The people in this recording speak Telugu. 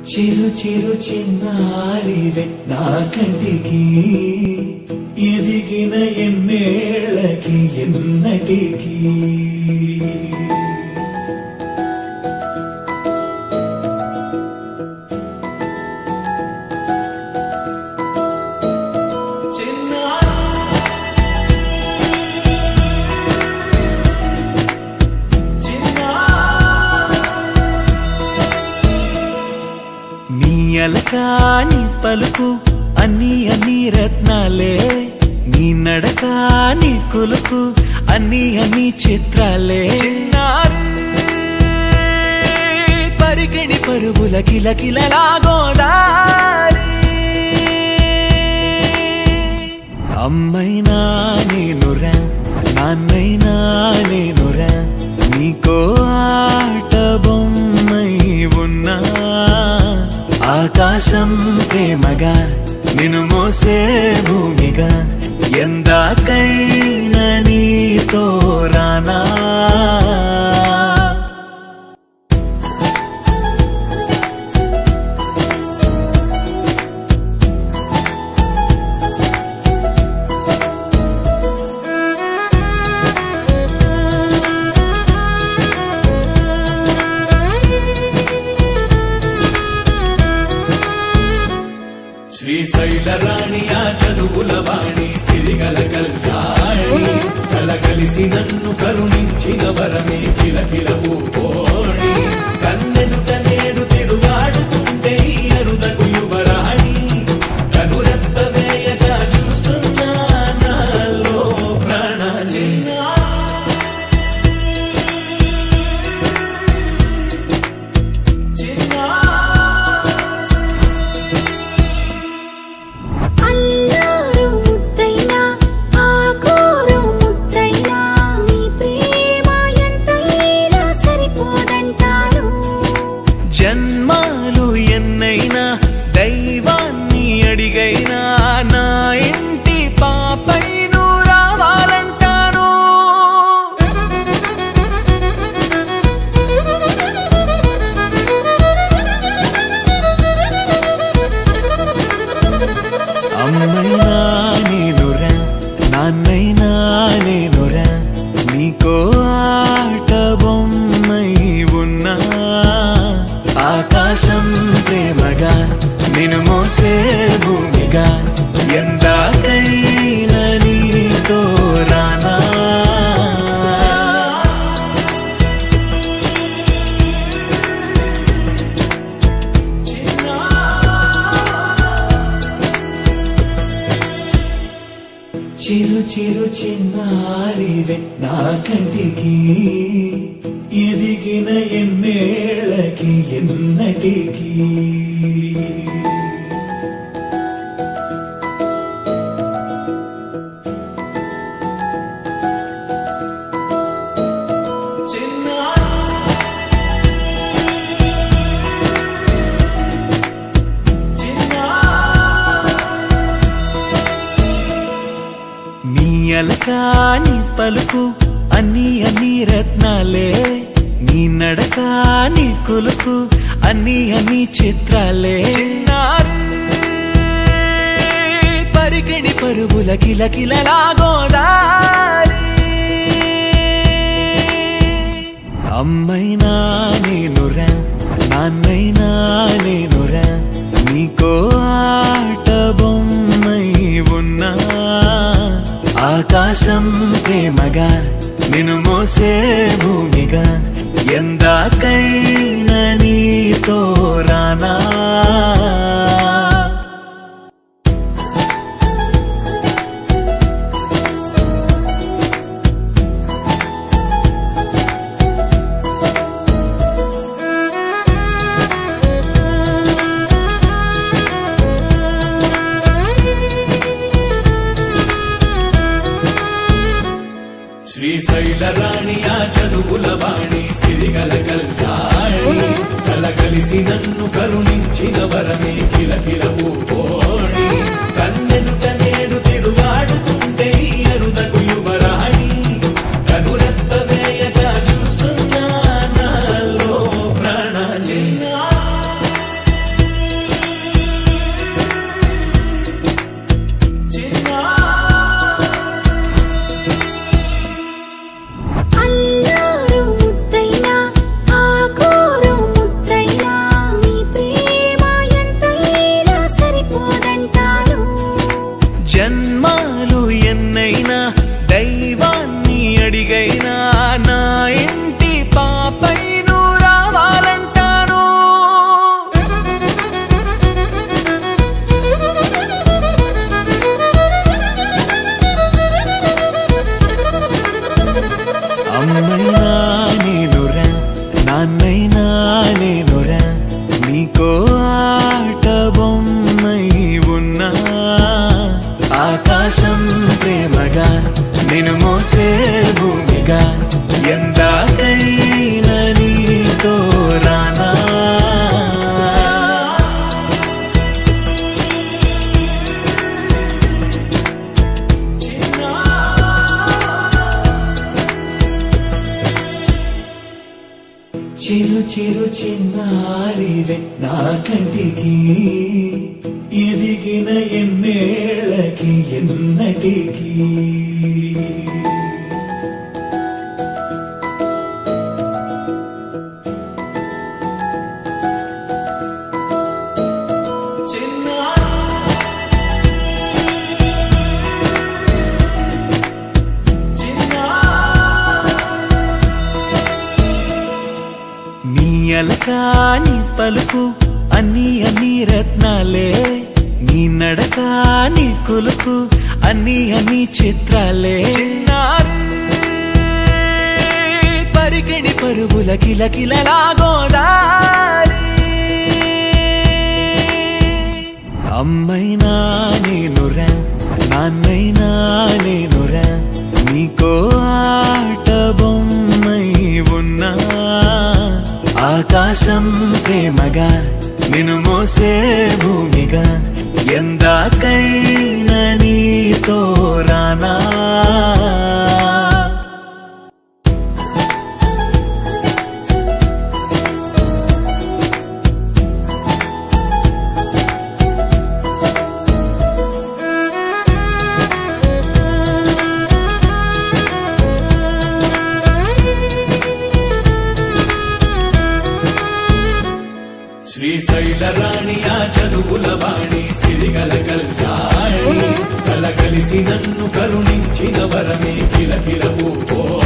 చిరు చిరు చిన్నారివే నా కంటికి ఎదిగిన ఎన్నేళ్ళకి ఎన్నటికి అలకాని పలుకు అన్ని అన్ని రత్నాలే నీ నడకాని కొలుకు అన్ని అన్ని చిత్రాలే పరికిణి పరుగుల కిలకిలలాగోదారి అమ్మైనా నేనురా నాన్నైనా నేనురా నీకో ఆట బొమ్మై ఉన్నా ఆకాశం ప్రేమగా నిన్ను మోసే భూమిగా ఎందాకైనా నీతో రానా శ్రీశైల రాణియా చదువుల వాణి సిరిగల కల్యాణి కలగలిసి నన్ను కరుణించిన వరమే కిలకిల ఊపోణి కన్నెదుట నేడు తిరుగాడుతుంటే అరుదకు యువరాణి కనురెప్ప వేయగా చూస్తున్నా నాలో ప్రాణ జన్మాలు ఎన్నైనా దైవాన్ని అడిగైనా నా ఇంటి పాపై నువ్వు రావాలంటాను అమ్మైనా నేనురా నాన్నైనా నేనురా నీకో ఆట బొమ్మై ఉన్నా ఆకాశం ప్రేమగా నిన్ను మోసే భూమిగా ఎందాకైనా నీతో రానా చిరు చిరు చిన్నారివే నా కంటికి ఎదిగిన ఎన్నేళ్ళకి ఎన్నటికి నీ అలకాని పలుకు అన్ని అన్ని రత్నాలే నీ నడకాని కొలుకు అన్ని అన్ని చిత్రాలే పరికిణి పరుగుల కిలకిలలాగోదారి అమ్మైనా నేనురా నాన్నైనా నేనురా నీకో ఆట బొమ్మై ఉన్నా ఆకాశం ప్రేమగా నిన్ను మోసే భూమిగా ఎందాకైనా నీతో రానా శ్రీశైల రాణియా చదువుల వాణి సిరిగల కల్యాణి కలగలిసి నన్ను కరుణించిన వరమే కిలకిల ఊపోణి కన్నెదుట నేడు తిరుగాడుతుంటే అరుదకు యువరాణి కనురెప్ప వేయగా చూస్తున్నా నాలో ప్రాణ నీకో ఆట బొమ్మై ఉన్నా ఆకాశం ప్రేమగా నిన్ను మోసే భూమిగా ఎందాకైనా నీతో రానా చిరు చిరు చిన్నారివే నా కంటికి ఎదిగిన ఎన్నేళ్ళకి ఎన్నటికి అలకాని పలుకు అన్ని అన్ని రత్నాలే నీ నడకాని కులుకు అన్ని అన్ని చిత్రాలే పరికిణి పరుగుల కిలకిలలాగోదారి అమ్మైనా నేనురా నాన్నైనా నేనురా నీకో ఆట బొమ్మై ఉన్నా ఆకాశం ప్రేమగా నిన్ను మోసే భూమిగా ఎందాకైనా నీతో రానా శ్రీశైల రాణియా చదువుల వాణి సిరిగల కల్యాణి కలగలిసి నన్ను కరుణించిన వరమే కిలకిలవు